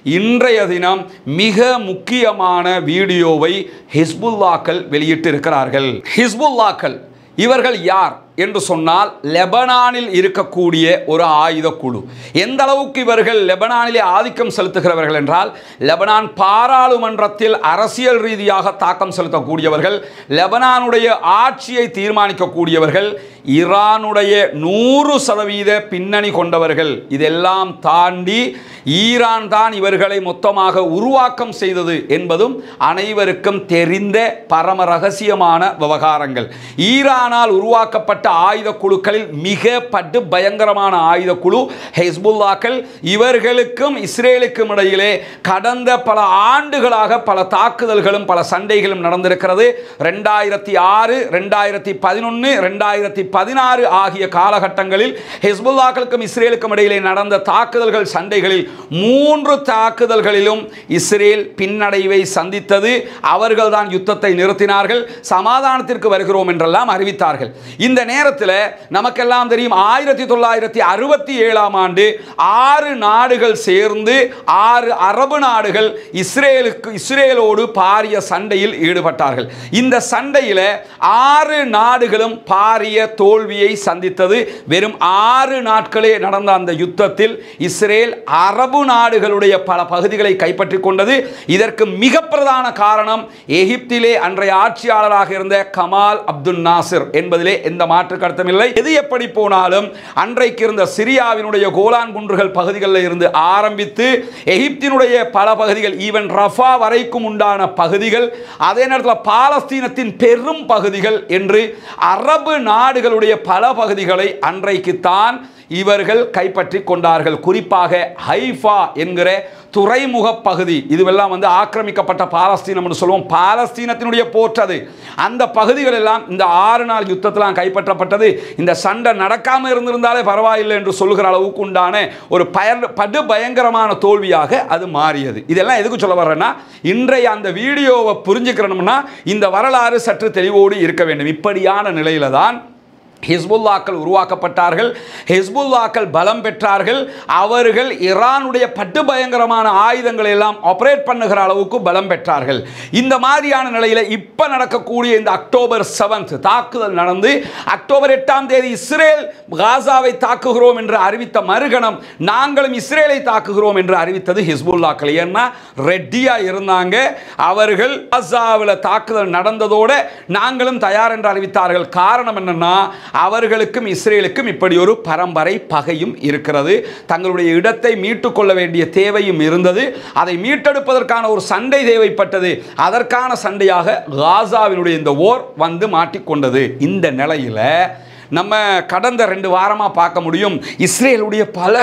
இன்றைய தினம் மிக முக்கியமான வீடியோவை ஹிஸ்புல்லாக்கள் வெளியிட்டிருக்கிறார்கள். ஹிஸ்புல்லாக்கள் இவர்கள் யார் என்று சொன்னால் லெபனானில் இருக்கக்கூடிய ஒரு ஆயுத குழு. எந்த அளவுக்கு இவர்கள் லெபனானிலே ஆதிக்கம் செலுத்துகிறவர்கள் என்றால், லெபனான் பாராளுமன்றத்தில் அரசியல் ரீதியாக தாக்கம் செலுத்தக்கூடியவர்கள், லெபனானுடைய ஆட்சியை தீர்மானிக்கக்கூடியவர்கள், ஈரானுடைய 100% பின்னணி கொண்டவர்கள். இதெல்லாம் தாண்டி ஈரான் தான் இவர்களை மொத்தமாக உருவாக்கம் செய்தது என்பதும் அனைவருக்கும் தெரிந்த பரம ரகசியமான விவகாரங்கள். ஈரானால் உருவாக்கப்பட்ட ஆயுத குழுக்களில் மிக படு பயங்கரமான ஆயுத குழு ஹிஸ்புல்லாக்கள். இவர்களுக்கும் இஸ்ரேலுக்கும் இடையிலே கடந்த பல ஆண்டுகளாக பல தாக்குதல்களும் பல சண்டைகளும் நடந்திருக்கிறது. 2006, 2011, 2016 ஆகிய காலகட்டங்களில் ஹிஸ்புல்லாக்களுக்கும் இஸ்ரேலுக்கும் இடையிலே நடந்த தாக்குதல்கள் சண்டைகளில் 3 தாக்குதல்களிலும் இஸ்ரேல் பின்னடைவை சந்தித்தது. அவர்கள் தான் யுத்தத்தை நிறுத்தினார்கள், சமாதானத்திற்கு வருகிறோம் என்றெல்லாம் அறிவித்தார்கள். இந்த நேரத்தில் நமக்கெல்லாம் தெரியும், 1967ஆம் ஆண்டு 6 நாடுகள் சேர்ந்து 6 அரபு நாடுகள் இஸ்ரேலோடு பாரிய சண்டையில் ஈடுபட்டார்கள். இந்த சண்டையில் 6 நாடுகளும் பாரிய தோல்வியை சந்தித்தது. வெறும் 6 நாட்களே நடந்த அந்த யுத்தத்தில் இஸ்ரேல் அரபு நாடுகளுடைய பல பகுதிகளை கைப்பற்றிக் கொண்டது. இதற்கு மிக பிரதான காரணம் எகிப்திலே அன்றைய ஆட்சியாளராக இருந்த கமால் அப்துல் நாசிர் என்பதிலே எந்த மாற்று கருத்தும் இல்லை. எது எப்படி போனாலும் அன்றைக்கு இருந்த சிரியாவினுடைய கோலான் குன்றுகள் பகுதிகளில் இருந்து ஆரம்பித்து எகிப்தினுடைய பல பகுதிகள், ஈவன் ரஃபா வரைக்கும் உண்டான பகுதிகள், அதே நேரத்தில் பாலஸ்தீனத்தின் பெரும் பகுதிகள் என்று அரபு நாடுகளுடைய பல பகுதிகளை அன்றைக்கு தான் இவர்கள் கைப்பற்றி கொண்டார்கள். குறிப்பாக ஹைஃபா என்கிற துறைமுக பகுதி, இதுவெல்லாம் ஆக்கிரமிக்கப்பட்ட பாலஸ்தீனம் என்று சொல்லுவோம். பாலஸ்தீனத்தினுடைய போற்றது அந்த பகுதிகள் எல்லாம் இந்த 6 நாள் யுத்தத்தில் கைப்பற்றப்பட்டது. இந்த சண்டை நடக்காமல் இருந்திருந்தாலே பரவாயில்லை என்று சொல்லுகிற அளவுக்கு உண்டான ஒரு படு பயங்கரமான தோல்வியாக அது மாறியது. இதெல்லாம் எதுக்கு சொல்ல வர்றேன்னா, இன்றைய அந்த வீடியோவை புரிஞ்சுக்கிறோம்னா இந்த வரலாறு சற்று தெளிவோடு இருக்க வேண்டும். இப்படியான நிலையில தான் ஹிஸ்புல்லாக்கள் உருவாக்கப்பட்டார்கள். ஹிஸ்புல்லாக்கள் பலம் பெற்றார்கள். அவர்கள் ஈரானுடைய பட்டு பயங்கரமான ஆயுதங்களை எல்லாம் ஆபரேட் பண்ணுகிற அளவுக்கு பலம் பெற்றார்கள். இந்த மாதிரியான நிலையில் இப்ப நடக்கக்கூடிய இந்த அக்டோபர் 7 தாக்குதல் நடந்து அக்டோபர் 8ஆம் தேதி இஸ்ரேல் காசாவை தாக்குகிறோம் என்று அறிவித்த மறுகணம் நாங்களும் இஸ்ரேலை தாக்குகிறோம் என்று அறிவித்தது ஹிஸ்புல்லாக்கள். ஏன்னா ரெட்டியா இருந்தாங்க. அவர்கள் காசாவில் தாக்குதல் நடந்ததோட நாங்களும் தயார் என்று அறிவித்தார்கள். காரணம் என்னன்னா, அவர்களுக்கும் இஸ்ரேலுக்கும் இப்படி ஒரு பரம்பரை பகையும் இருக்கிறது. தங்களுடைய இடத்தை மீட்டுக் கொள்ள வேண்டிய தேவையும் இருந்தது. அதை மீட்டெடுப்பதற்கான ஒரு சண்டை தேவைப்பட்டது. அதற்கான சண்டையாக காசாவினுடைய இந்த ஓர் மாட்டிக்கொண்டது. இந்த நிலையில் நம்ம கடந்த 2 வாரமாக பார்க்க முடியும், இஸ்ரேலுடைய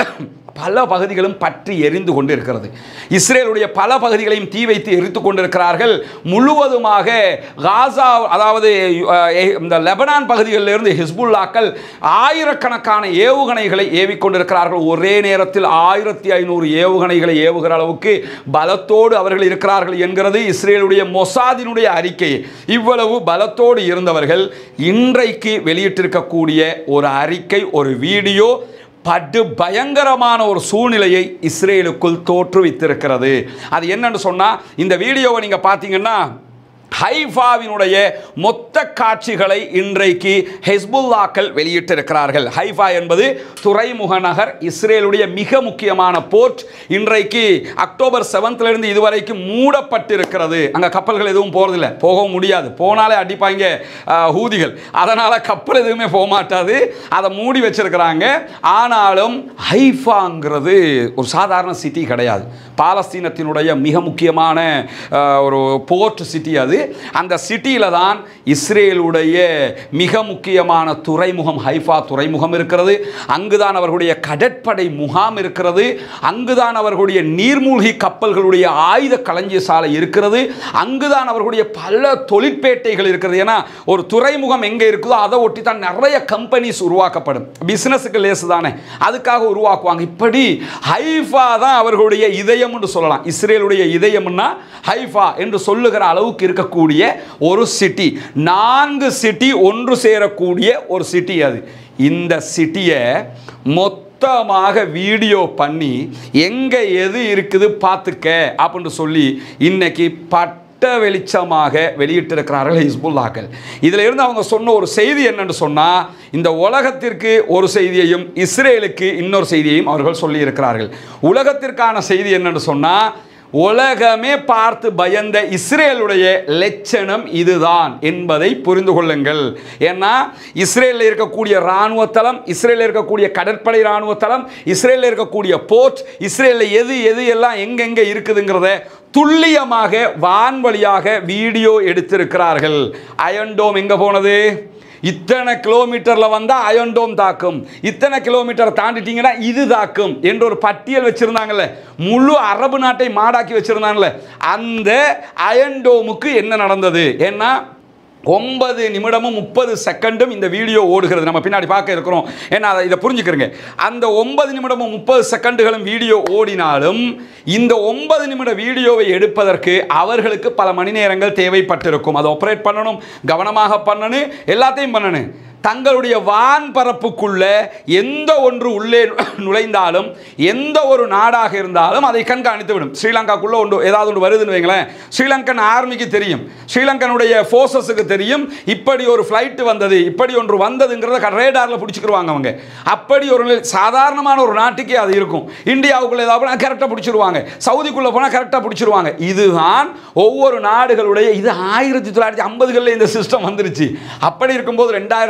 பல பகுதிகளும் பற்றி எரிந்து கொண்டு இருக்கிறது. இஸ்ரேலுடைய பல பகுதிகளையும் தீ வைத்து எரித்து கொண்டிருக்கிறார்கள். முழுவதுமாக காசா, அதாவது இந்த லெபனான் பகுதிகளிலிருந்து ஹிஸ்புல்லாக்கள் ஆயிரக்கணக்கான ஏவுகணைகளை ஏவிக்கொண்டிருக்கிறார்கள். ஒரே நேரத்தில் 1500 ஏவுகணைகளை ஏவுகிற அளவுக்கு பலத்தோடு அவர்கள் இருக்கிறார்கள் என்கிறது இஸ்ரேலுடைய மொசாதினுடைய அறிக்கை. இவ்வளவு பலத்தோடு இருந்தவர்கள் இன்றைக்கு வெளியிட்டிருக்கக்கூடிய ஒரு அறிக்கை, ஒரு வீடியோ படு பயங்கரமான ஒரு சூழ்நிலையை இஸ்ரேலுக்குள் தோற்றுவித்திருக்கிறது. அது என்னன்னு சொன்னா, இந்த வீடியோவை நீங்க பார்த்தீங்கன்னா ஹைஃபாவினுடைய மொத்த காட்சிகளை இன்றைக்கு ஹிஸ்புல்லாக்கள் வெளியிட்டிருக்கிறார்கள். ஹைஃபா என்பது துறைமுக நகர், இஸ்ரேலுடைய மிக முக்கியமான போர்ட். இன்றைக்கு அக்டோபர் 7 இதுவரைக்கும் மூடப்பட்டிருக்கிறது. அங்கே கப்பல்கள் எதுவும் போகிறதில்லை, போகவும் முடியாது. போனாலே அடிப்பாங்க ஹூதிகள். அதனால் கப்பல் எதுவுமே போக மாட்டாது, அதை மூடி வச்சிருக்கிறாங்க. ஆனாலும் ஹைஃபாங்கிறது ஒரு சாதாரண சிட்டி கிடையாது. பாலஸ்தீனத்தினுடைய மிக முக்கியமான ஒரு போர்ட் சிட்டி அது. அந்த சிட்டியில தான் இஸ்ரேலுடைய மிக முக்கியமான துறைமுகம் ஹைஃபா துறைமுகம் இருக்கிறது. அங்குதான் அவர்களுடைய கடற்படை முகாம் இருக்கிறது. அங்குதான் அவர்களுடைய நீர்மூழ்கி கப்பல்களுடைய ஆயுத களஞ்சிய சாலை இருக்கிறது. அங்குதான் அவர்களுடைய பல தொழிற்பேட்டைகள் இருக்கிறது. ஏன்னா ஒரு துறைமுகம் எங்கே இருக்குதோ அதை ஒட்டி தான் நிறைய கம்பெனிஸ் உருவாக்கப்படும். பிசினஸுக்கு லேசு தானே, அதுக்காக உருவாக்குவாங்க. இப்படி ஹைஃபா தான் அவர்களுடைய இதயம் என்று சொல்லலாம். இஸ்ரேலுடைய இதயம்னா ஹைஃபா என்று சொல்லுகிற அளவுக்கு இருக்கக்கூடிய ஒரு சிட்டி. 4 சிட்டி ஒன்று சேரக்கூடிய ஒரு சிட்டி அது. இந்த சிட்டியை மொத்த மொத்தமாக வீடியோ பண்ணி எங்கே எது இருக்குது பார்த்துக்க அப்படின்னு சொல்லி இன்னைக்கு வெளிச்சமாக வெளியிட்டிருக்கிறார்கள் ஹிஸ்புல்லாக்கள். இதில் இருந்து அவங்க சொன்ன ஒரு செய்தி என்னன்னு சொன்னால், இந்த உலகத்திற்கு ஒரு செய்தியையும் இஸ்ரேலுக்கு இன்னொரு செய்தியையும் அவர்கள் சொல்லி இருக்கிறார்கள். உலகத்திற்கான செய்தி என்னன்னு சொன்னால், உலகமே பார்த்து பயந்த இஸ்ரேலுடைய லட்சணம் இதுதான் என்பதை புரிந்து கொள்ளுங்கள். ஏன்னா இஸ்ரேலில் இருக்கக்கூடிய இராணுவ தளம், இஸ்ரேலில் இருக்கக்கூடிய கடற்படை இராணுவ தளம், இஸ்ரேலில் இருக்கக்கூடிய போர்ட், இஸ்ரேலில் எது எது எல்லாம் எங்கெங்கே இருக்குதுங்கிறத துல்லியமாக வான்வழியாக வீடியோ எடுத்திருக்கிறார்கள். அயன் டோம் எங்கே போனது, இத்தனை கிலோமீட்டரில் வந்தால் அயன் டோம் தாக்கும், இத்தனை கிலோமீட்டரை தாண்டிட்டீங்கன்னா இது தாக்கும் என்று ஒரு பட்டியல் வச்சுருந்தாங்கல்ல, முழு அரபு நாட்டை மாடாக்கி வச்சுருந்தாங்கல்ல, அந்த அயன் டோமுக்கு என்ன நடந்தது? ஏன்னா 9 நிமிடமும் 30 செகண்டும் இந்த வீடியோ ஓடுகிறது. நம்ம பின்னாடி பார்க்க இருக்கிறோம். ஏன்னா இதை புரிஞ்சுக்கிறங்க. அந்த 9 நிமிடமும் 30 செகண்டுகளும் வீடியோ ஓடினாலும் இந்த 9 நிமிட வீடியோவை எடுப்பதற்கு அவர்களுக்கு பல மணி நேரங்கள் தேவைப்பட்டிருக்கும். அதை ஆப்ரேட் பண்ணணும், கவனமாக பண்ணணும், எல்லாத்தையும் பண்ணணும். தங்களுடைய வான்பரப்புக்குள்ள எந்த ஒன்று உள்ளே நுழைந்தாலும் எந்த ஒரு நாடாக இருந்தாலும் அதை கண்காணித்து விடும். ஸ்ரீலங்காக்குள்ள ஒன்று ஏதாவது ஒன்று வருதுன்னு வைங்களேன், ஸ்ரீலங்கன் ஆர்மிக்கு தெரியும், ஸ்ரீலங்கனுடைய ஃபோர்ஸஸுக்கு தெரியும், இப்படி ஒரு ஃப்ளைட் வந்தது, இப்படி ஒன்று வந்ததுங்கிறத ரேடாரில் பிடிச்சிக்கிடுவாங்க அவங்க. அப்படி ஒரு சாதாரணமான ஒரு நாட்டுக்கே அது இருக்கும். இந்தியாவுக்குள்ள ஏதாவது கரெக்டாக பிடிச்சிருவாங்க, சவுதிக்குள்ளே போனால் கரெக்டாக பிடிச்சிருவாங்க. இதுதான் ஒவ்வொரு நாடுகளுடைய, இது 1950களில் இந்த சிஸ்டம் வந்துருச்சு. அப்படி இருக்கும்போது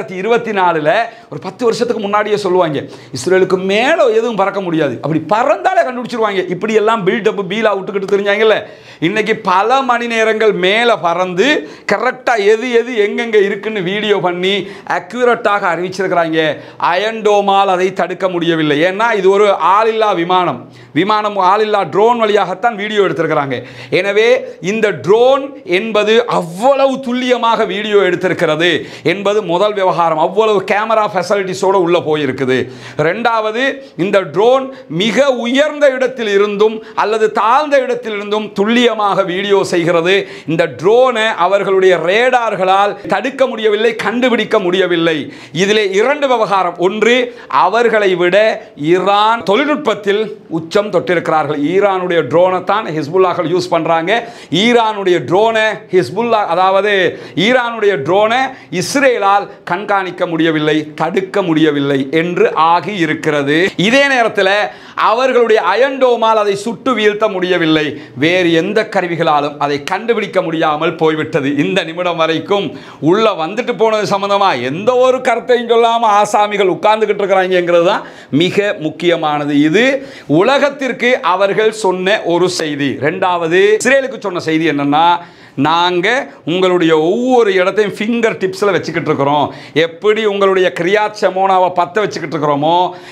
2024 ஒரு 10 வருஷத்துக்கு முன்னாடியே சொல்லுவாங்க, இஸ்ரேலுக்கு மேலே எதுவும் பறக்க முடியாது, அப்படி பறந்தாலே கண்டுபிடிச்சிருவாங்க. இப்படி எல்லாம் பில்டப் பீலா விட்டுக்கிட்டு தெரிஞ்சாங்கல்ல. இன்னைக்கு பல மணி நேரங்கள் மேலே பறந்து கரெக்டாக எது எது எங்கெங்கே இருக்குன்னு வீடியோ பண்ணி அக்யூரட்டாக அறிவிச்சிருக்கிறாங்க. அயன் டோமால் அதை தடுக்க முடியவில்லை. ஏன்னா இது ஒரு ஆளில்லா விமானம், ஆளில்லா ட்ரோன் வழியாகத்தான் வீடியோ எடுத்திருக்கிறாங்க. எனவே இந்த ட்ரோன் என்பது அவ்வளவு துல்லியமாக வீடியோ எடுத்திருக்கிறது என்பது முதல் விவகாரம். அவ்வளவு கேமரா ஃபெசிலிட்டிஸோடு உள்ள போயிருக்குது. ரெண்டாவது, இந்த ட்ரோன் மிக உயர்ந்த இடத்தில் இருந்தும் அல்லது தாழ்ந்த இடத்தில் இருந்தும் துல்லியமாக வீடியோ செய்கிறது. இந்த ட்ரோனை அவர்களுடைய ரேடார்களால் தடுக்க முடியவில்லை, கண்டுபிடிக்க முடியவில்லை. இதிலே 2 விவகாரம். ஒன்று, அவர்களை விட ஈரான் தொழில்நுட்பத்தில் உச்சம் தொட்டிருக்கிறார்கள். ஈரானுடைய ட்ரோனை தான் ஹிஸ்புல்லாக்கள் யூஸ் பண்றாங்க. ஈரானுடைய ட்ரோனை ஹிஸ்புல்லா, அதாவது ஈரானுடைய ட்ரோனை இஸ்ரேலால் கண்காணிக்க முடியவில்லை, தடுக்க முடியவில்லை என்று ஆகி இருக்கிறது. இதே நேரத்தில் அவர்களுடைய அயன் டோமால் அதை சுட்டு வீழ்த்த முடியவில்லை. வேறு எந்த கருவிகளாலும் அதை கண்டுபிடிக்க முடியாமல் போய்விட்டது. இந்த நிமிடம் வரைக்கும் உள்ள வந்துட்டு போனது சம்பந்தமா எந்த ஒரு கருத்தையும் சொல்லாம ஆசாமிகள் உட்கார்ந்துகிட்டு இருக்கிறாங்கிறது தான் மிக முக்கியமானது. இது உலகத்திற்கு அவர்கள் சொன்ன ஒரு செய்தி. இரண்டாவது, இஸ்ரேலுக்கு சொன்ன செய்தி என்னன்னா, நாங்கள் உங்களுடைய ஒவ்வொரு இடத்தையும் ஃபிங்கர் டிப்ஸில் வச்சுக்கிட்டு இருக்கிறோம். எப்படி உங்களுடைய கிரியாத் ஷெமோனாவை பற்ற வச்சுக்கிட்டு இருக்கிறோமோ,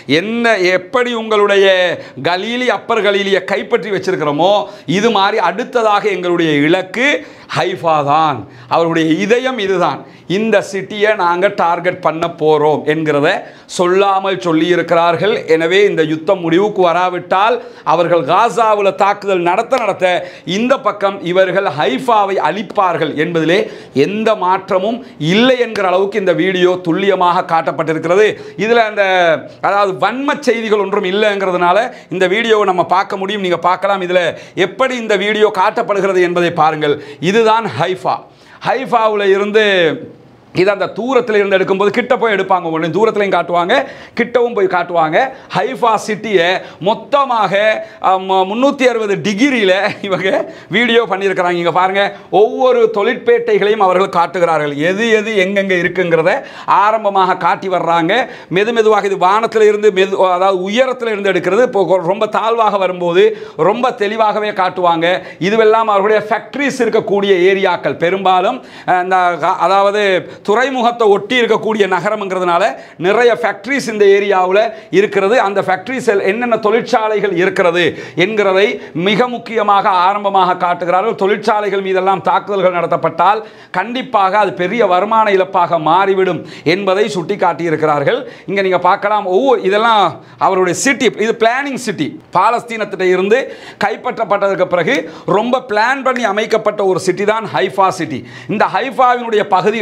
எப்படி உங்களுடைய கலீலி அப்பர் கலீலியை கைப்பற்றி வச்சிருக்கிறோமோ, இது மாதிரி அடுத்ததாக எங்களுடைய இலக்கு ஹைஃபா தான். அவருடைய இதயம் இதுதான். இந்த சிட்டியை நாங்கள் டார்கெட் பண்ண போகிறோம் என்கிறத சொல்லாமல் சொல்லியிருக்கிறார்கள். எனவே இந்த யுத்தம் முடிவுக்கு வராவிட்டால் அவர்கள் காசாவில் தாக்குதல் நடத்த இந்த பக்கம் இவர்கள் ஹைஃபாவை அழிப்பார்கள் என்பதிலே எந்த மாற்றமும் இல்லை என்கிற அளவுக்கு இந்த வீடியோ துல்லியமாக காட்டப்பட்டிருக்கிறது. இதில் அந்த அதாவது வன்ம செய்திகள் ஒன்றும் இல்லைங்கிறதுனால இந்த வீடியோவை நம்ம பார்க்க முடியும், நீங்கள் பார்க்கலாம். இதில் எப்படி இந்த வீடியோ காட்டப்படுகிறது என்பதை பாருங்கள். இதுதான் ஹைஃபா. ஹைஃபாவில் இருந்து இது அந்த தூரத்தில் இருந்து எடுக்கும்போது கிட்ட போய் எடுப்பாங்க, ஒன்று தூரத்துலையும் காட்டுவாங்க, கிட்டவும் போய் காட்டுவாங்க. ஹைஃபா சிட்டியை மொத்தமாக 360 டிகிரியில் இவங்க வீடியோ பண்ணியிருக்கிறாங்க. இங்கே பாருங்கள், ஒவ்வொரு தொழிற்பேட்டைகளையும் அவர்கள் காட்டுகிறார்கள். எது எது எங்கெங்கே இருக்குங்கிறத ஆரம்பமாக காட்டி வர்றாங்க. மெதுவாக இது வானத்தில் இருந்து அதாவது உயரத்தில் இருந்து எடுக்கிறது. இப்போ ரொம்ப தாழ்வாக வரும்போது ரொம்ப தெளிவாகவே காட்டுவாங்க. இதுவெல்லாம் அவர்களுடைய ஃபேக்ட்ரிஸ் இருக்கக்கூடிய ஏரியாக்கள். பெரும்பாலும் இந்த அதாவது துறைமுகத்தை ஒட்டி இருக்கக்கூடிய நகரம்ங்கிறதுனால நிறைய ஃபேக்ட்ரிஸ் இந்த ஏரியாவில் இருக்கிறது. அந்த ஃபேக்ட்ரிஸ் என்னென்ன தொழிற்சாலைகள் இருக்கிறது என்கிறதை மிக முக்கியமாக ஆரம்பமாக காட்டுகிறார்கள். தொழிற்சாலைகள் மீதெல்லாம் தாக்குதல்கள் நடத்தப்பட்டால் கண்டிப்பாக அது பெரிய வருமான இழப்பாக மாறிவிடும் என்பதை சுட்டி காட்டியிருக்கிறார்கள். இங்கே நீங்கள் பார்க்கலாம், இதெல்லாம் அவருடைய சிட்டி. இது பிளானிங் சிட்டி. பாலஸ்தீனத்திட்ட இருந்து கைப்பற்றப்பட்டதற்கு பிறகு ரொம்ப பிளான் பண்ணி அமைக்கப்பட்ட ஒரு சிட்டி தான் ஹைஃபா சிட்டி. இந்த ஹைஃபாவினுடைய பகுதிகளை தான் நீங்கள்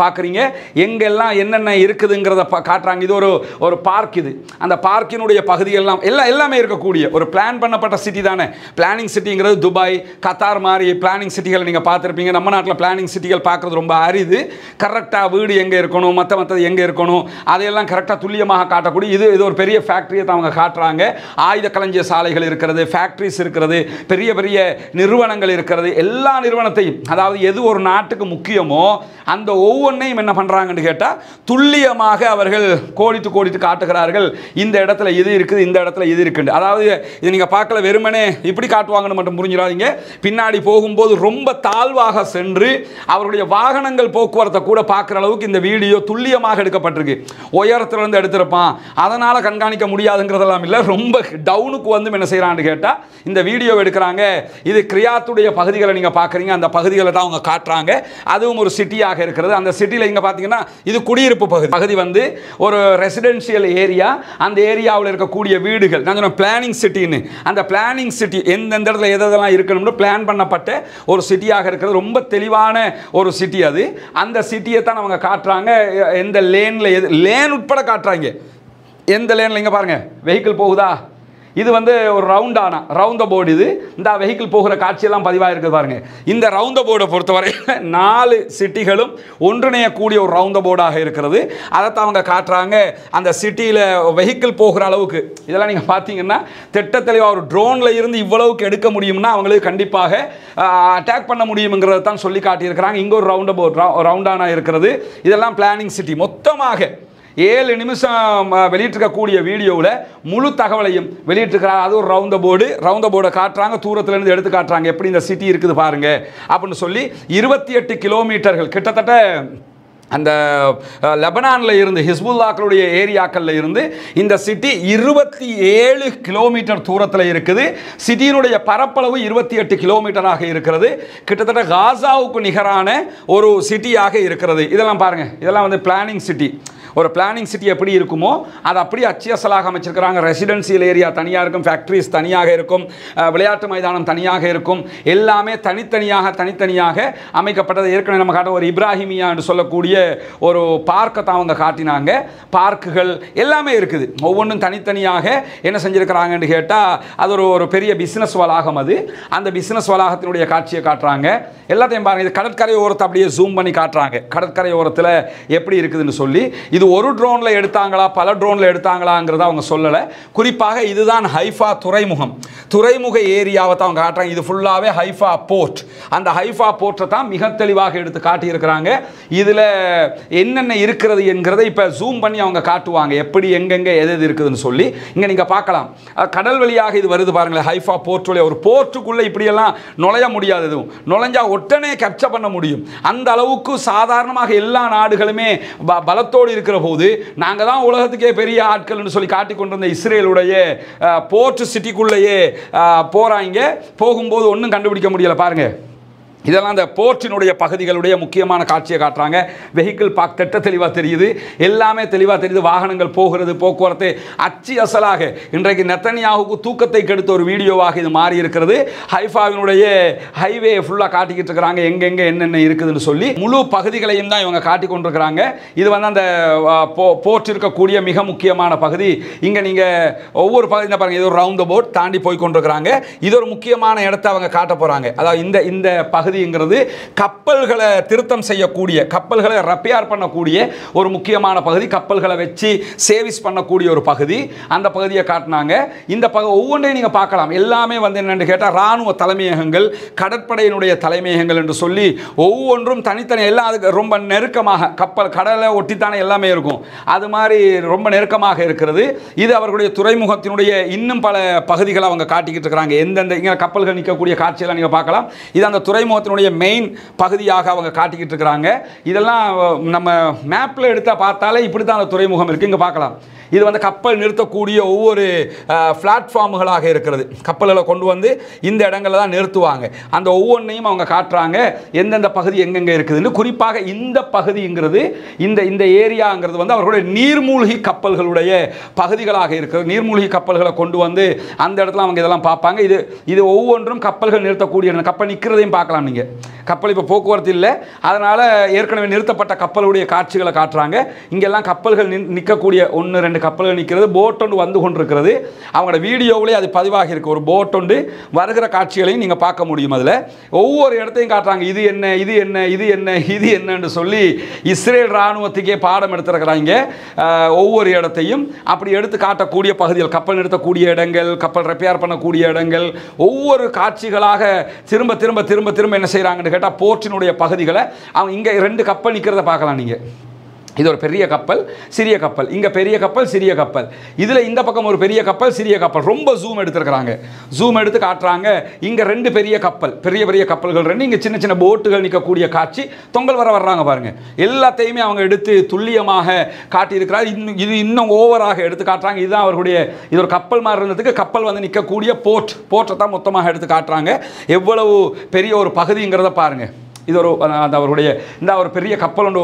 பார்க்குறீங்க. எங்கெல்லாம் என்னென்ன இருக்குதுங்கிறத காட்டுறாங்க. இது ஒரு பார்க். இது அந்த பார்க்கினுடைய பகுதியெல்லாம் எல்லாமே இருக்கக்கூடிய ஒரு பிளான் பண்ணப்பட்ட சிட்டி தானே. பிளானிங் சிட்டிங்கிறது துபாய், கத்தார் மாதிரி பிளானிங் சிட்டிகள் நீங்கள் பார்த்துருப்பீங்க. நம்ம நாட்டில் பிளானிங் சிட்டிகள் பார்க்குறது ரொம்ப அரிது. கரெக்டாக வீடு எங்கே இருக்கணும், மற்றது எங்கே இருக்கணும், அதையெல்லாம் கரெக்டாக துல்லியமாக காட்டக்கூடிய இது ஒரு பெரிய ஃபேக்ட்ரியை தான் அவங்க காட்டுறாங்க. ஆயுத களஞ்சிய சாலைகள் இருக்கிறது, ஃபேக்ட்ரிஸ் இருக்கிறது, பெரிய பெரிய நிறுவனங்கள் இருக்கிறது. எல்லா நிறுவனத்தையும், அதாவது எது ஒரு நாட்டுக்கு முக்கியமோ அந்த ஒவ்வொன்றையும் என்ன பண்ணுறாங்கன்னு கேட்டால் துல்லியமாக அவர்கள் கோடிட்டு காட்டுகிறார்கள். இந்த இடத்துல இது இருக்குது, இந்த இடத்துல இது இருக்குது. அதாவது இது நீங்கள் பார்க்கல, வெறுமனே இப்படி காட்டுவாங்கன்னு மட்டும் புரிஞ்சிடாதீங்க. பின்னாடி போகும்போது ரொம்ப தாழ்வாக சென்று அவருடைய வாகனங்கள் போக்குவரத்தை கூட பார்க்குற அளவுக்கு இந்த வீடியோ துல்லியமாக எடுக்கப்பட்டிருக்கு. உயரத்திலிருந்து எடுத்திருப்பான், அதனால் கண்காணிக்க முடியாதுங்கிறதெல்லாம் இல்லை. ரொம்ப டவுனுக்கு வந்து என்ன செய்கிறான்னு கேட்டால் இந்த வீடியோ எடுக்கிறாங்க. இது கிரியாத்துடைய பகுதிகளை நீங்கள் பார்க்குறீங்க. அந்த பகுதிகளை தான் அவங்க காட்டுறாங்க. அதுவும் ஒரு சிட்டியாக இருக்கிறது. அந்த சிட்டியில் இங்கே பார்த்தீங்கன்னா இது குடியிருப்பு பகுதி வந்து ஒரு ரெசிடென்ஷியல் ஏரியா. அந்த ஏரியாவில் இருக்கக்கூடிய வீடுகள் நான் சொன்ன பிளானிங் சிட்டின்னு. அந்த பிளானிங் சிட்டி எந்தெந்த இடத்துல எதெல்லாம் இருக்கணும்னு பிளான் பண்ணப்பட்ட ஒரு சிட்டியாக இருக்கிறது. ரொம்ப தெளிவான ஒரு சிட்டி அது. அந்த சிட்டியை தான் அவங்க காட்டுறாங்க. எந்த லேனில் லேன் உட்பட காட்டுறாங்க. எந்த லேனில் இங்கே பாருங்கள் வெஹிக்கிள் போகுதா. இது வந்து ஒரு ரவுண்ட் போர்டு. இது இந்த வெஹிக்கிள் போகிற காட்சியெல்லாம் பதிவாக இருக்குது பாருங்கள். இந்த ரவுண்ட் போர்டை பொறுத்தவரை 4 சிட்டிகளும் ஒன்றிணையக்கூடிய ஒரு ரவுண்ட் போர்டாக இருக்கிறது. அதைத்தான் அவங்க காட்டுறாங்க. அந்த சிட்டியில் வெஹிக்கிள் போகிற அளவுக்கு இதெல்லாம் நீங்கள் பார்த்தீங்கன்னா திட்ட தெளிவாக ஒரு ட்ரோனில் இருந்து இவ்வளவுக்கு எடுக்க முடியும்னா அவங்களுக்கு கண்டிப்பாக அட்டாக் பண்ண முடியுங்கிறத தான் சொல்லி காட்டியிருக்கிறாங்க. இங்கே ஒரு ரவுண்டானா இருக்கிறது. இதெல்லாம் பிளானிங் சிட்டி. மொத்தமாக 7 நிமிஷம் வெளியிட்டிருக்கக்கூடிய வீடியோவில் முழு தகவலையும் வெளியிட்டிருக்கிறாங்க. அது ஒரு ரவுண்ட் போர்டை காட்டுறாங்க. தூரத்திலேருந்து எடுத்து காட்டுறாங்க எப்படி இந்த சிட்டி இருக்குது பாருங்க அப்படின்னு சொல்லி. 28 கிலோமீட்டர்கள் கிட்டத்தட்ட அந்த லெபனானில் இருந்து ஹிஸ்புல்லாக்களுடைய ஏரியாக்களில் இருந்து இந்த சிட்டி 27 கிலோமீட்டர் தூரத்தில் இருக்குது. சிட்டியினுடைய பரப்பளவு 28 கிலோமீட்டராக இருக்கிறது. கிட்டத்தட்ட காசாவுக்கு நிகரான ஒரு சிட்டியாக இருக்கிறது. இதெல்லாம் பாருங்கள். இதெல்லாம் வந்து பிளானிங் சிட்டி. ஒரு பிளானிங் சிட்டி எப்படி இருக்குமோ அது அப்படியே அச்சியசலாக அமைச்சிருக்கிறாங்க. ரெசிடென்சியல் ஏரியா தனியாக இருக்கும், ஃபேக்ட்ரிஸ் தனியாக இருக்கும், விளையாட்டு மைதானம் தனியாக இருக்கும். எல்லாமே தனித்தனியாக அமைக்கப்பட்டது. ஏற்கனவே நம்ம காட்ட ஒரு இப்ராஹிமியா என்று சொல்லக்கூடிய ஒரு பார்க்கை தான் அவங்க காட்டினாங்க. பார்க்குகள் எல்லாமே இருக்குது. ஒவ்வொன்றும் தனித்தனியாக என்ன செஞ்சுருக்கிறாங்கன்னு கேட்டால் அது ஒரு பெரிய பிஸ்னஸ் வளாகம். அது அந்த பிஸ்னஸ் வளாகத்தினுடைய காட்சியை காட்டுறாங்க. எல்லாத்தையும் பாருங்கள். இது கடற்கரை ஓரத்தை அப்படியே ஜூம் பண்ணி காட்டுறாங்க. கடற்கரை ஓரத்தில் எப்படி இருக்குதுன்னு சொல்லி. இது ஒரு ட்ரோனில் எடுத்தாங்களா பல ட்ரோனில் எடுத்தாங்களாங்கிறத அவங்க சொல்லலை. குறிப்பாக இதுதான் ஹைஃபா துறைமுக ஏரியாவை தான் அவங்க காட்டுறாங்க. இது ஃபுல்லாகவே ஹைஃபா போர்ட். அந்த ஹைஃபா போர்ட்டை தான் மிக தெளிவாக எடுத்து காட்டியிருக்கிறாங்க. இதில் என்னென்ன இருக்கிறது என்கிறத இப்போ ஜூம் பண்ணி அவங்க காட்டுவாங்க. எப்படி எங்கெங்கே எது இருக்குதுன்னு சொல்லி. இங்கே நீங்கள் பார்க்கலாம். கடல் வழியாக இது வருது பாருங்களேன். ஹைஃபா போர்ட் வழியாக ஒரு போர்ட்டுக்குள்ளே இப்படியெல்லாம் நுழைய முடியாது. எதுவும் நுழைஞ்சா உடனே கேப்சர் பண்ண முடியும். அந்த அளவுக்கு சாதாரணமாக எல்லா நாடுகளுமே பலத்தோடு இருக்கிற போது நாங்கள் தான் உலகத்துக்கே பெரிய ஆட்கள்னு சொல்லி காட்டிக் கொண்டிருந்த இஸ்ரேலுடைய போர்ட் சிட்டிக்குள்ளேயே போகும்போது ஒன்றும் கண்டுபிடிக்க முடியல பாருங்க. இதெல்லாம் அந்த போர்ட்டினுடைய பகுதிகளுடைய முக்கியமான காட்சியை காட்டுறாங்க. வெஹிக்கிள் பார்க் திட்ட தெளிவாக தெரியுது. எல்லாமே தெளிவாக தெரியுது. வாகனங்கள் போகிறது, போக்குவரத்து அச்சு அசலாக. இன்றைக்கு நெத்தனியாவுக்கு தூக்கத்தை கெடுத்த ஒரு வீடியோவாக இது மாறி இருக்கிறது. ஹைஃபாவினுடைய ஹைவே ஃபுல்லாக காட்டிக்கிட்டு இருக்கிறாங்க. எங்கெங்கே என்னென்ன இருக்குதுன்னு சொல்லி முழு பகுதிகளையும் தான் இவங்க காட்டி கொண்டிருக்கிறாங்க. இது வந்து அந்த போர்ட் இருக்கக்கூடிய மிக முக்கியமான பகுதி. இங்கே நீங்கள் ஒவ்வொரு பகுதி பாருங்கள். இது ஒரு ரவுண்ட் போர்ட் தாண்டி போய் கொண்டிருக்கிறாங்க. இது ஒரு முக்கியமான இடத்தை அவங்க காட்ட போகிறாங்க. அதாவது இந்த பகுதி கப்பல்களை திருத்தம் செய்யக்கூடிய, கப்பல்களை ரிப்பேர் பண்ணக்கூடிய ஒரு முக்கியமான பகுதி. கப்பல்களை வச்சு சேவிஸ் பண்ணக்கூடிய ஒரு பகுதி. அந்த பகுதியை காட்டினாங்க. இந்த ஒவ்வொன்றையும் நீங்கள் பார்க்கலாம். எல்லாமே வந்து என்னென்னு கேட்டால் இராணுவ தலைமையகங்கள், கடற்படையினுடைய தலைமையகங்கள் என்று சொல்லி ஒவ்வொன்றும் தனித்தனி. எல்லாம் அதுக்கு ரொம்ப நெருக்கமாக கப்பல் கடலை ஒட்டித்தானே எல்லாமே இருக்கும். அது மாதிரி ரொம்ப நெருக்கமாக இருக்கிறது. இது அவர்களுடைய துறைமுகத்தினுடைய இன்னும் பல பகுதிகளை அவங்க காட்டிக்கிட்டு இருக்கிறாங்க. எந்தெந்த இங்கே கப்பல்கள் நிற்கக்கூடிய காட்சியெல்லாம் நீங்கள் பார்க்கலாம். இது அந்த துறைமுக மெயின் பகுதியாக அவங்க காட்டிக்கிட்டு இருக்கிறாங்க. இதெல்லாம் நம்ம மேப்ல எடுத்தா பார்த்தாலே இப்படி தான் அந்த துறைமுகம் இருக்கு. இங்க பார்க்கலாம். இது வந்து கப்பல் நிறுத்தக்கூடிய ஒவ்வொரு பிளாட்ஃபார்முகளாக இருக்கிறது. கப்பல்களை கொண்டு வந்து இந்த இடங்களில் தான் நிறுத்துவாங்க. அந்த ஒவ்வொன்றையும் அவங்க காட்டுறாங்க எந்தெந்த பகுதி எங்கெங்கே இருக்குதுன்னு. குறிப்பாக இந்த பகுதிங்கிறது இந்த ஏரியாங்கிறது வந்து அவர்களுடைய நீர்மூழ்கி கப்பல்களுடைய பகுதிகளாக இருக்கிறது. நீர்மூழ்கி கப்பல்களை கொண்டு வந்து அந்த இடத்துல அவங்க இதெல்லாம் பார்ப்பாங்க. இது ஒவ்வொன்றும் கப்பல்கள் நிறுத்தக்கூடிய கப்பல் நிற்கிறதையும் பார்க்கலாம். நீங்கள் கப்பல் இப்போ போக்குவரத்து இல்லை, அதனால் ஏற்கனவே நிறுத்தப்பட்ட கப்பலுடைய காட்சிகளை காட்டுறாங்க. இங்கெல்லாம் கப்பல்கள் நிற்கக்கூடிய 1-2 கப்பல்கள் நிற்கிறது. போட் ஒன்று வந்து கொண்டிருக்கிறது. அவங்களோட வீடியோவிலே அது பதிவாகி இருக்கு. ஒரு போட் ஒன்று வருகிற காட்சிகளையும் நீங்கள் பார்க்க முடியும். அதில் ஒவ்வொரு இடத்தையும் காட்டுறாங்க. இது என்ன, இது என்ன, இது என்ன, இது என்னன்னு சொல்லி இஸ்ரேல் இராணுவத்துக்கே பாடம் எடுத்துருக்கிறாங்க. ஒவ்வொரு இடத்தையும் அப்படி எடுத்து காட்டக்கூடிய பகுதிகள், கப்பல் நிறுத்தக்கூடிய இடங்கள், கப்பல் ரிப்பேர் பண்ணக்கூடிய இடங்கள், ஒவ்வொரு காட்சிகளாக திரும்ப திரும்ப திரும்ப திரும்ப என்ன செய்கிறாங்கன்னு கேட்டால் போர்ட்டினுடைய பகுதிகளை அவங்க இங்கே 2 கப்பல் நிற்கிறத பார்க்கலாம். நீங்கள் இது ஒரு பெரிய கப்பல், சிறிய கப்பல், இங்கே பெரிய கப்பல், சிறிய கப்பல், இதில் இந்த பக்கம் ஒரு பெரிய கப்பல், சிறிய கப்பல், ரொம்ப ஜூம் எடுத்துருக்கிறாங்க. ஜூம் எடுத்து காட்டுறாங்க. இங்கே 2 பெரிய கப்பல், பெரிய பெரிய கப்பல்கள் 2, இங்கே சின்ன சின்ன போட்டுகள் நிற்கக்கூடிய காட்சி. தொங்கல் வர்றாங்க பாருங்கள். எல்லாத்தையுமே அவங்க எடுத்து துல்லியமாக காட்டியிருக்கிறார். இது இன்னும் ஓவராக எடுத்து காட்டுறாங்க. இதுதான் அவர்களுடைய, இது ஒரு கப்பல் மாதிரி இருந்ததுக்கு கப்பல் வந்து நிற்கக்கூடிய போர்ட்டை தான் மொத்தமாக எடுத்து காட்டுறாங்க. எவ்வளவு பெரிய ஒரு பகுதிங்கிறத பாருங்கள். இது ஒரு அவருடைய இந்த ஒரு பெரிய கப்பல் ஒன்று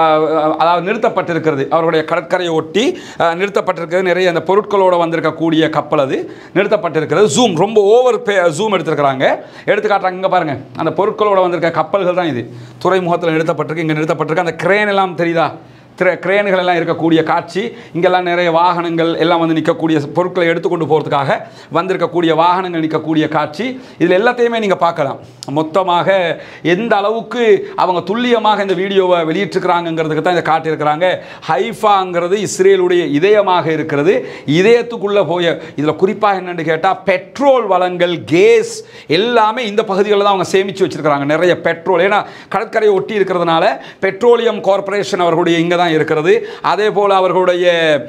அதாவது நிறுத்தப்பட்டிருக்கிறது. அவருடைய கடற்கரையை ஒட்டி நிறுத்தப்பட்டிருக்கிறது. நிறைய அந்த பொருட்களோடு வந்திருக்கக்கூடிய கப்பல் அது நிறுத்தப்பட்டிருக்கிறது. ஜூம் ரொம்ப ஓவர் ஜூம் எடுத்துருக்கிறாங்க. எடுத்து காட்டுறாங்க. இங்கே பாருங்கள், அந்த பொருட்களோடு வந்திருக்க கப்பல்கள் தான் இது. துறைமுகத்தில் நிறுத்தப்பட்டிருக்கு. இங்கே நிறுத்தப்பட்டிருக்கு. அந்த கிரேன் எல்லாம் தெரியுதா? கிரேன்கள் எல்லாம் இருக்கக்கூடிய காட்சி. இங்கெல்லாம் நிறைய வாகனங்கள் எல்லாம் வந்து நிற்கக்கூடிய, பொருட்களை எடுத்துக்கொண்டு போகிறதுக்காக வந்திருக்கக்கூடிய வாகனங்கள் நிற்கக்கூடிய காட்சி. இதில் எல்லாத்தையுமே நீங்கள் பார்க்கலாம். மொத்தமாக எந்த அளவுக்கு அவங்க துல்லியமாக இந்த வீடியோவை வெளியிட்டிருக்கிறாங்கிறதுக்கு தான் இதை காட்டியிருக்கிறாங்க. ஹைஃபாங்கிறது இஸ்ரேலுடைய இதயமாக இருக்கிறது. இதயத்துக்குள்ளே போய இதில் குறிப்பாக என்னென்னு கேட்டால் பெட்ரோல் வளங்கள், கேஸ் எல்லாமே இந்த பகுதிகளில் தான் அவங்க சேமித்து வச்சுருக்கிறாங்க. நிறைய பெட்ரோல், ஏன்னா கடற்கரையை ஒட்டி இருக்கிறதுனால பெட்ரோலியம் கார்பரேஷன் அவர்களுடைய இங்கே தான் இருக்கிறது. அதே போல் அவர்களுடைய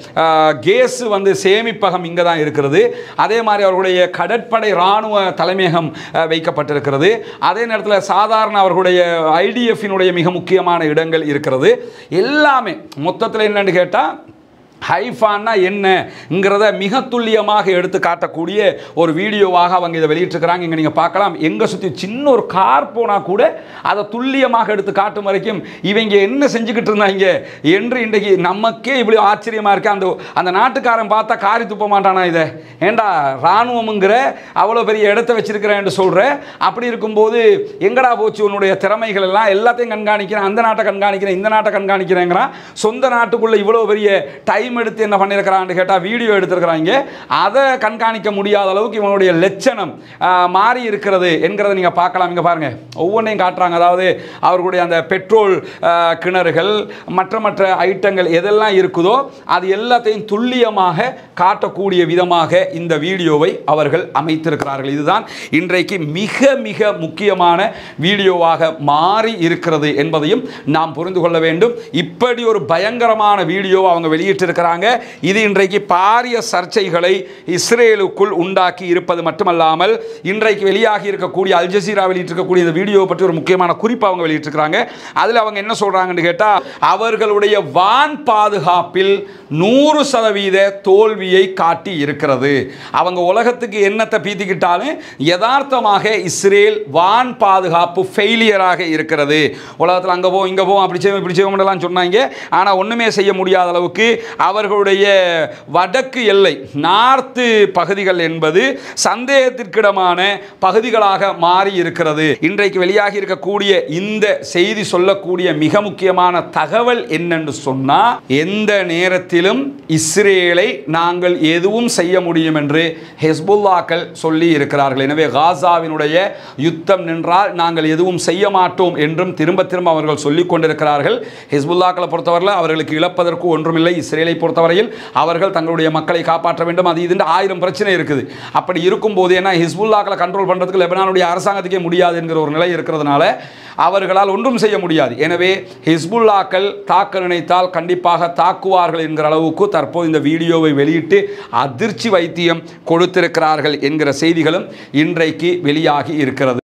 கேஸ் வந்து சேமிப்பகம் இங்கே தான் இருக்கிறது. அதே மாதிரி அவர்களுடைய கடற்படை இராணுவ தலைமையகம் வைக்கப்பட்டிருக்கிறது. அதே நேரத்தில் சாதாரண அவர்களுடைய ஐடிஎஃபினுடைய மிக முக்கியமான இடங்கள் இருக்கிறது. எல்லாமே மொத்தத்தில் என்னன்னு கேட்டால் ஹைஃபான்னா என்னங்கிறத மிக துல்லியமாக எடுத்து காட்டக்கூடிய ஒரு வீடியோவாக அவங்க இதை வெளியிட்டிருக்கிறாங்க. இங்கே நீங்கள் பார்க்கலாம். எங்கே சுற்றி சின்ன ஒரு கார் போனால் கூட அதை துல்லியமாக எடுத்து காட்டும் வரைக்கும் இவங்க என்ன செஞ்சுக்கிட்டு இருந்தாங்க என்று இன்றைக்கு நமக்கே இப்படி ஆச்சரியமாக இருக்குது. அந்த நாட்டுக்காரன் பார்த்தா காரி துப்ப மாட்டானா? இதை ஏண்டா இராணுவம்ங்கிற அவ்வளோ பெரிய இடத்த வச்சிருக்கிறேன் என்று சொல்கிற, அப்படி இருக்கும்போது எங்கடா போச்சு உன்னுடைய திறமைகள் எல்லாம்? எல்லாத்தையும் கண்காணிக்கிறேன், அந்த நாட்டை கண்காணிக்கிறேன், இந்த நாட்டை கண்காணிக்கிறேங்கிறான். சொந்த நாட்டுக்குள்ளே இவ்வளோ பெரிய டைம் எடுத்து என்ன பண்ணியிருக்கிறான்னு கேட்டால் வீடியோ எடுத்திருக்கிறாங்க. அதை கண்காணிக்க முடியாத அளவுக்கு இவனுடைய லட்சணம் மாறி இருக்கிறது என்கிறத நீங்கள் பார்க்கலாம். இங்கே பாருங்கள், ஒவ்வொன்றையும் காட்டுறாங்க. அதாவது அவர்களுடைய அந்த பெட்ரோல் கிணறுகள், மற்ற ஐட்டங்கள் எதெல்லாம் இருக்குதோ அது எல்லாத்தையும் துல்லியமாக காட்டக்கூடிய விதமாக இந்த வீடியோவை அவர்கள் அமைத்திருக்கிறார்கள். இதுதான் இன்றைக்கு மிக மிக முக்கியமான வீடியோவாக மாறி இருக்கிறது என்பதையும் நாம் புரிந்து கொள்ள வேண்டும். இப்படி ஒரு பயங்கரமான வீடியோவை அவங்க வெளியிட்டிருக்கிறாங்க. இது இன்றைக்கு பாரிய சர்ச்சைகளை இஸ்ரேலுக்குள் உண்டாக்கி இருப்பது மட்டுமல்லாமல், இன்றைக்கு வெளியாகி இருக்கக்கூடிய அல் ஜசீரா வெளியிட்டிருக்கக்கூடிய இந்த வீடியோ பற்றி ஒரு முக்கியமான குறிப்பு அவங்க வெளியிட்டிருக்கிறாங்க. அதில் அவங்க என்ன சொல்றாங்கன்னு கேட்டால், அவர்களுடைய வான் பாதுகாப்பில் 100% தோல்வியை காட்டி இருக்கிறது. அவங்க உலகத்துக்கு என்னத்தை பீத்திக்கிட்டாலும் யதார்த்தமாக இஸ்ரேல் வான் பாதுகாப்பு ஃபெயிலியராக இருக்கிறது. உலகத்தில் அங்கே போவோம், இங்கே போவோம், அப்படி செய்வோம், இப்படி செய்வோம்லாம் சொன்னாங்க. ஆனால் ஒன்றுமே செய்ய முடியாத அளவுக்கு அவர்களுடைய வடக்கு எல்லை, நார்த்து பகுதிகள் என்பது சந்தேகத்திற்கிடமான பகுதிகளாக மாறி இருக்கிறது. இன்றைக்கு வெளியாகி இருக்கக்கூடிய இந்த செய்தி சொல்லக்கூடிய மிக முக்கியமான தகவல் என்னென்று சொன்னால், எந்த நேரத்திலும் இஸ்ரேலை நாங்கள் எதுவும் செய்ய முடியும் என்று ஹெஸ்புல்லாக்கள் சொல்லி இருக்கிறார்கள். எனவே காசாவினுடைய யுத்தம் நின்றால் நாங்கள் எதுவும் செய்ய மாட்டோம் என்றும் திரும்ப திரும்ப அவர்கள் சொல்லிக் கொண்டிருக்கிறார்கள். ஹெஸ்புல்லாக்களை பொறுத்தவரையில் அவர்களுக்கு இழப்பதற்கு ஒன்றுமில்லை. இஸ்ரேலை பொறுத்தவரையில் அவர்கள் தங்களுடைய மக்களை காப்பாற்ற வேண்டும். அது இது 1000 பிரச்சனை இருக்குது. அப்படி இருக்கும்போது, ஏன்னா ஹிஸ்புல்லாக்களை கண்ட்ரோல் பண்ணுறதுக்கு லெபனானுடைய அரசாங்கத்துக்கே முடியாது என்கிற ஒரு நிலை இருக்கிறதுனால அவர்களால் ஒன்றும் செய்ய முடியாது. எனவே ஹிஸ்புல்லாக்கள் தாக்க நினைத்தால் கண்டிப்பாக தாக்குவார்கள் என்கிற அளவுக்கு தற்போது இந்த வீடியோவை வெளியிட்டு அதிர்ச்சி வைத்தியம் கொடுத்திருக்கிறார்கள் என்கிற செய்திகளும் இன்றைக்கு வெளியாகி இருக்கிறது.